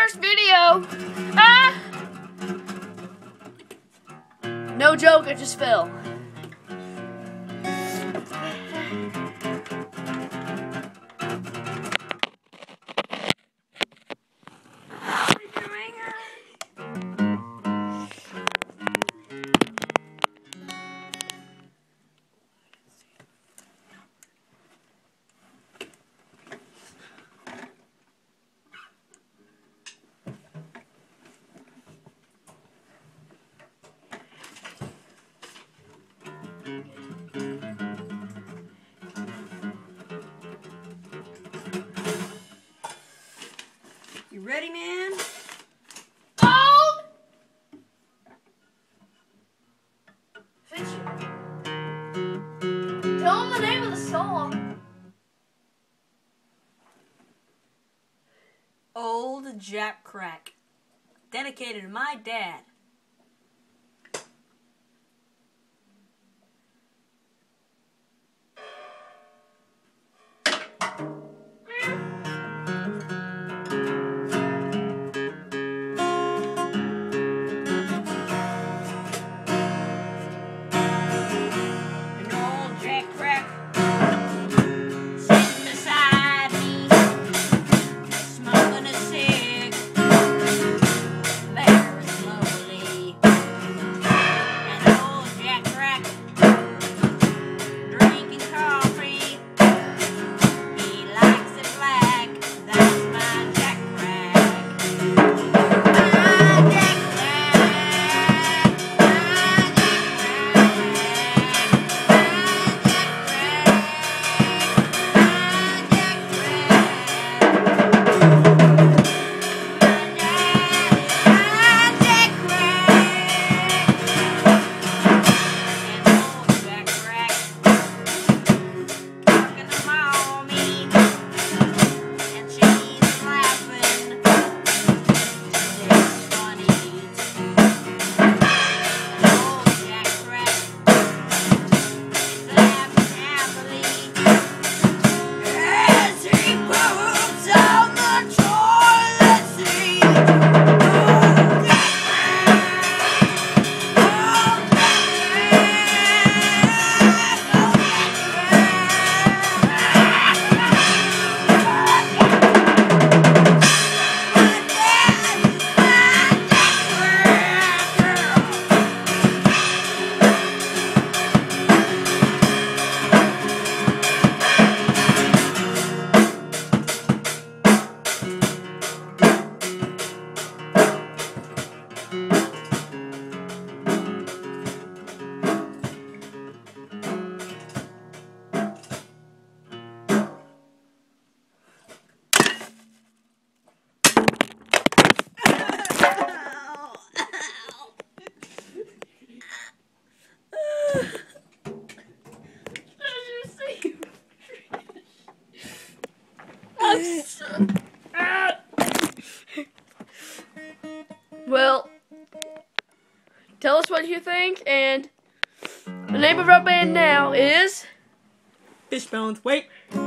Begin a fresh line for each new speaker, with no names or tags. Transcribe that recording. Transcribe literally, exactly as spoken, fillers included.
first video. Ah! No joke, I just fell.
You ready, man?
Old! Fish. Tell him the name of the song.
Old Jack Crack. Dedicated to my dad.
Well, tell us what you think, and the name of our band now is
Fishbones. Wait.